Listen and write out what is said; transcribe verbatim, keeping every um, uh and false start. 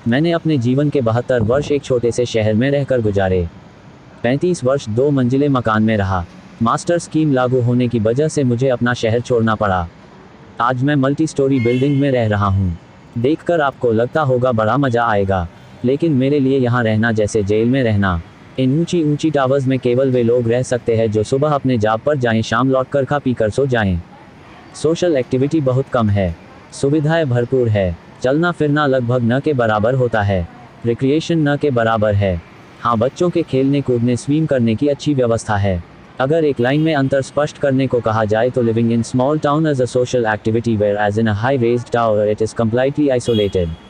मैंने अपने जीवन के बहत्तर वर्ष एक छोटे से शहर में रहकर गुजारे। पैंतीस वर्ष दो मंजिले मकान में रहा। मास्टर स्कीम लागू होने की वजह से मुझे अपना शहर छोड़ना पड़ा। आज मैं मल्टी स्टोरी बिल्डिंग में रह रहा हूँ। देखकर आपको लगता होगा बड़ा मज़ा आएगा, लेकिन मेरे लिए यहाँ रहना जैसे जेल में रहना। इन ऊंची ऊंची टावर्स में केवल वे लोग रह सकते हैं जो सुबह अपने जॉब पर जाएं, शाम लौटकर खा पी कर सो जाएं। सोशल एक्टिविटी बहुत कम है, सुविधाएं भरपूर है, चलना फिरना लगभग न के बराबर होता है, रिक्रिएशन न के बराबर है। हाँ, बच्चों के खेलने कूदने स्विम करने की अच्छी व्यवस्था है। अगर एक लाइन में अंतर स्पष्ट करने को कहा जाए तो living in small town as a social activity where as in a high raised tower it is completely isolated.